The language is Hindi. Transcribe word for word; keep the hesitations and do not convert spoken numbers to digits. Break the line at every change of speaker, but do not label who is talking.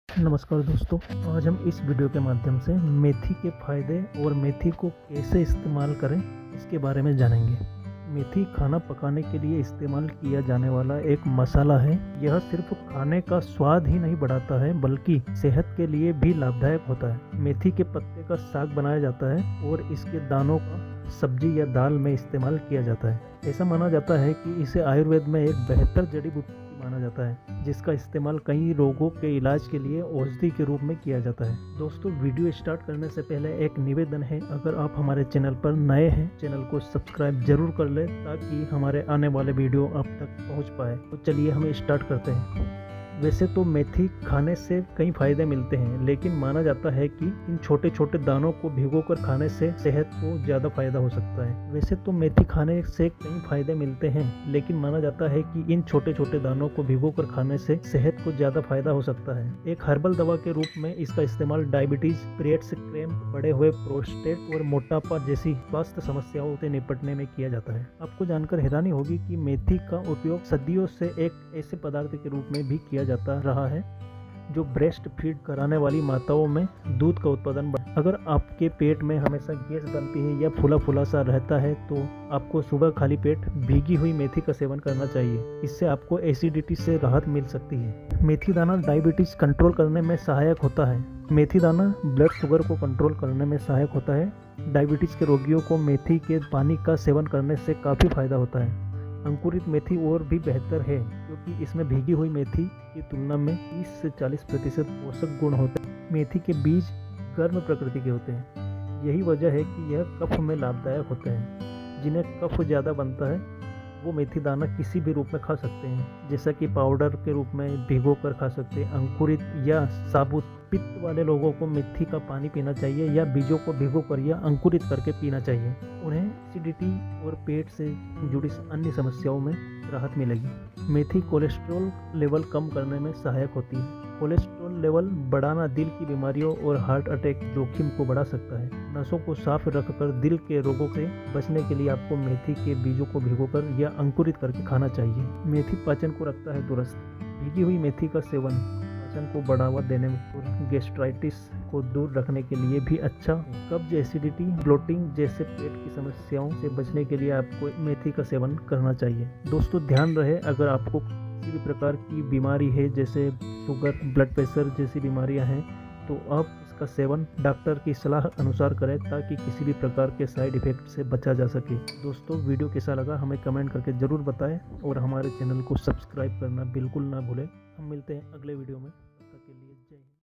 नमस्कार दोस्तों, आज हम इस वीडियो के माध्यम से मेथी के फायदे और मेथी को कैसे इस्तेमाल करें इसके बारे में जानेंगे। मेथी खाना पकाने के लिए इस्तेमाल किया जाने वाला एक मसाला है। यह सिर्फ खाने का स्वाद ही नहीं बढ़ाता है बल्कि सेहत के लिए भी लाभदायक होता है। मेथी के पत्ते का साग बनाया जाता है और इसके दानों का सब्जी या दाल में इस्तेमाल किया जाता है। ऐसा माना जाता है कि इसे आयुर्वेद में एक बेहतर जड़ी बूटी माना जाता है, जिसका इस्तेमाल कई रोगों के इलाज के लिए औषधि के रूप में किया जाता है। दोस्तों, वीडियो स्टार्ट करने से पहले एक निवेदन है, अगर आप हमारे चैनल पर नए हैं, चैनल को सब्सक्राइब जरूर कर लें ताकि हमारे आने वाले वीडियो आप तक पहुंच पाए। तो चलिए हम स्टार्ट करते हैं। वैसे तो मेथी खाने से कई फायदे मिलते हैं, लेकिन माना जाता है कि इन छोटे छोटे दानों को भिगोकर खाने से सेहत को ज़्यादा फायदा हो सकता है। वैसे तो मेथी खाने से कई फायदे मिलते हैं, लेकिन माना जाता है कि इन छोटे छोटे दानों को भिगोकर खाने से सेहत को ज़्यादा फायदा हो सकता है। एक हर्बल दवा के रूप में इसका इस्तेमाल डायबिटीज, पीरियड्स क्रैम्प, बढ़े हुए प्रोस्टेट और मोटापा जैसी स्वास्थ्य समस्याओं से निपटने में किया जाता है। आपको जानकर हैरानी होगी कि मेथी का उपयोग सदियों से एक ऐसे पदार्थ के रूप में भी किया जाता रहा है जो ब्रेस्ट फीड कराने वाली माताओं में दूध का उत्पादन बढ़। अगर आपके पेट में हमेशा गैस बनती है या फूला फूला सा रहता है तो आपको सुबह खाली पेट भीगी हुई मेथी का सेवन करना चाहिए। इससे आपको एसिडिटी से राहत मिल सकती है। मेथी दाना डायबिटीज कंट्रोल करने में सहायक होता है। मेथी दाना ब्लड शुगर को कंट्रोल करने में सहायक होता है। डायबिटीज के रोगियों को मेथी के पानी का सेवन करने से काफ़ी फायदा होता है। अंकुरित मेथी और भी बेहतर है क्योंकि इसमें भीगी हुई मेथी की तुलना में तीस से चालीस प्रतिशत पोषक गुण होते हैं। मेथी के बीज गर्म प्रकृति के होते हैं। यही वजह है कि यह कफ में लाभदायक होते हैं। जिन्हें कफ ज़्यादा बनता है वो मेथी दाना किसी भी रूप में खा सकते हैं, जैसा कि पाउडर के रूप में भिगो कर खा सकते हैं, अंकुरित या साबुत। पित्त वाले लोगों को मेथी का पानी पीना चाहिए या बीजों को भिगो कर या अंकुरित करके पीना चाहिए। उन्हें एसिडिटी और पेट से जुड़ी अन्य समस्याओं में राहत मिलेगी। मेथी कोलेस्ट्रॉल लेवल कम करने में सहायक होती है। कोलेस्ट्रॉल लेवल बढ़ाना दिल की बीमारियों और हार्ट अटैक जोखिम को बढ़ा सकता है। नसों को साफ रखकर दिल के रोगों से बचने के लिए आपको मेथी के बीजों को भिगोकर या अंकुरित करके खाना चाहिए। मेथी पाचन को रखता है दुरुस्त। भीगी हुई मेथी का सेवन पाचन को बढ़ावा देने में, गैस्ट्राइटिस को दूर रखने के लिए भी अच्छा। कब्ज, एसिडिटी, ब्लोटिंग जैसे पेट की समस्याओं से बचने के लिए आपको मेथी का सेवन करना चाहिए। दोस्तों, ध्यान रहे, अगर आपको किसी भी प्रकार की बीमारी है जैसे शुगर, ब्लड प्रेशर जैसी बीमारियां हैं तो आप इसका सेवन डॉक्टर की सलाह अनुसार करें ताकि किसी भी प्रकार के साइड इफेक्ट से बचा जा सके। दोस्तों, वीडियो कैसा लगा हमें कमेंट करके ज़रूर बताएं और हमारे चैनल को सब्सक्राइब करना बिल्कुल ना भूलें। हम मिलते हैं अगले वीडियो में।